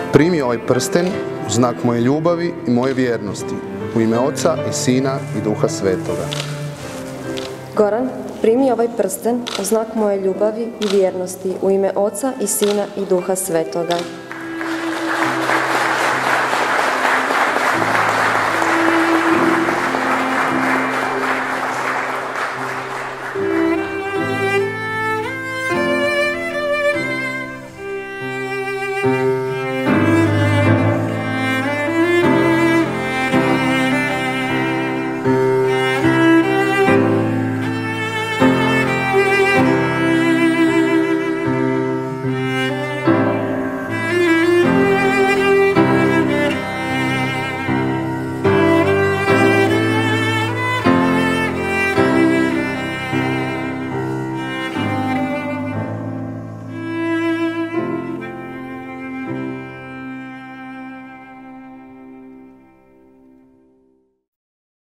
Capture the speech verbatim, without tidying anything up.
Primi ovaj prsten u znak moje ljubavi i moje vjernosti, u ime Oca i Sina i Duha Svetoga. Goran, primi ovaj prsten u znak moje ljubavi i vjernosti, u ime Oca i Sina i Duha Svetoga.